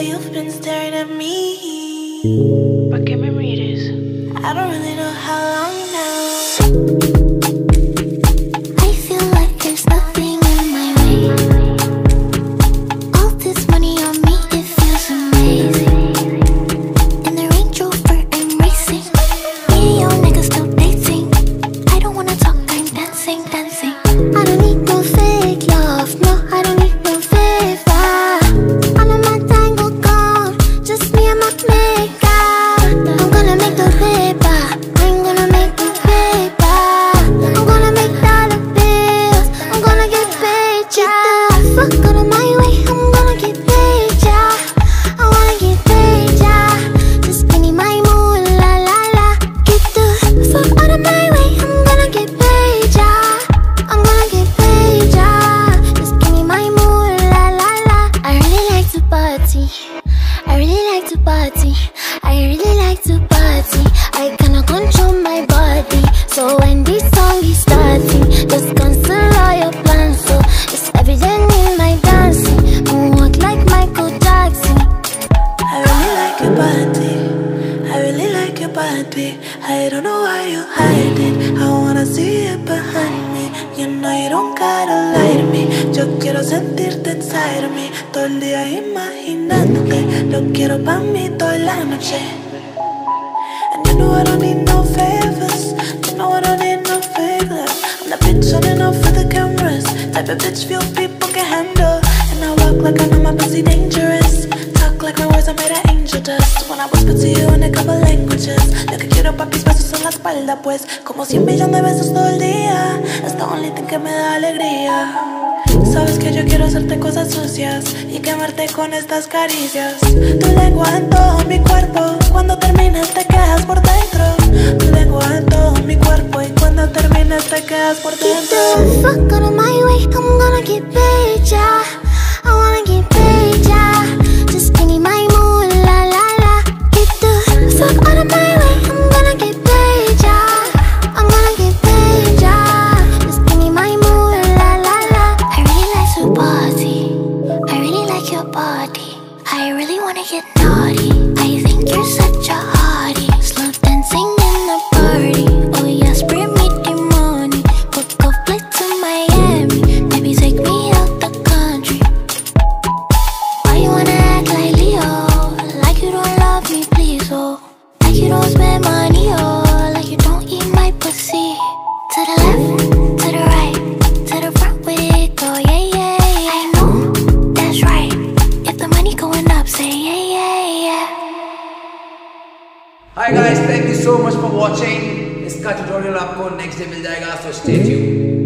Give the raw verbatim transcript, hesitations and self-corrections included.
you've been staring at me. But give me readers. I don't really know how long now. I feel like there's nothing in my way. All this money on me, it feels amazing. In the Range Rover, I'm racing. Me and your nigga still dating. I don't wanna talk, I'm dancing, dancing. I don't need no fake love, no, I don't need no favor. All of my tango gone, just me and my makeup. I'm gonna make the paper, I'm gonna make the paper. I'm gonna make dollar bills, I'm gonna get paid, yeah. Fuck out of my way, I'm gonna get paid, yeah. I wanna get paid, yeah. Just give me my mood, la la la. Get the fuck out of my way, I'm gonna get paid, yeah. I'm gonna get paid, yeah. Just give me my mood, la la la. I really like to party, I really like to party, I really like to party. I cannot control my body, so when this song is starting, just cancel all your plans. So it's evident in my dancing, moonwalk like Michael Jackson. I really like your body, I really like your body. I don't know why you hide it, I wanna see it behind me. You know you don't gotta lie to me. Yo quiero sentirte inside of me, todo el día imaginándote. Lo quiero pa' mí toda la noche. And you know I don't need no favors, you know I don't need no favors. I'm the bitch running off for the cameras, type of bitch few people can handle. And I walk like I know my pussy dangerous, talk like my words are made of angel dust. When I whisper to you in a couple languages, lo que quiero pa' mis besos en la espalda, pues como cien millones de besos todo el día. It's the only thing que me da alegría. Sabes que yo quiero hacerte cosas sucias y quemarte con estas caricias. Tu lengua en todo mi cuerpo, cuando termines te quedas por dentro. Tu lengua en todo mi cuerpo y cuando termines te quedas por Get dentro. the fuck out of my way, I'm gonna get paid, yeah. I wanna get paid, yeah. Just give me my mood, la la la. Get the fuck out of my way, I'm gonna get paid, yeah. I'm gonna get paid, yeah. Just give me my mood, la la la. I really like to party, I really like your body. I really wanna get naughty, I think you're such a hottie. Slow dancing in the party, oh yes, bring me the money. Book a flight to Miami, maybe take me out the country. Why you wanna act like Leo, like you don't love me, please, oh. Like you don't spend money, oh. Like you don't eat my pussy. To the left, to the right, to the front with it go, yeah, yeah, yeah. I know, that's right. If the money going up, say yeah, yeah, yeah. Hi guys, thank you so much for watching. इसका tutorial आपको next day मिल जाएगा, so stay tuned.